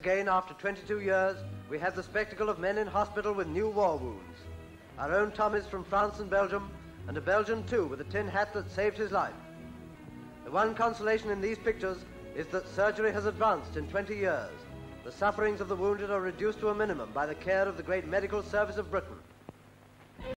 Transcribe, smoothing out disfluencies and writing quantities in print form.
Again, after 22 years, we have the spectacle of men in hospital with new war wounds. Our own Tom is from France and Belgium, and a Belgian too, with a tin hat that saved his life. The one consolation in these pictures is that surgery has advanced in 20 years. The sufferings of the wounded are reduced to a minimum by the care of the great medical service of Britain.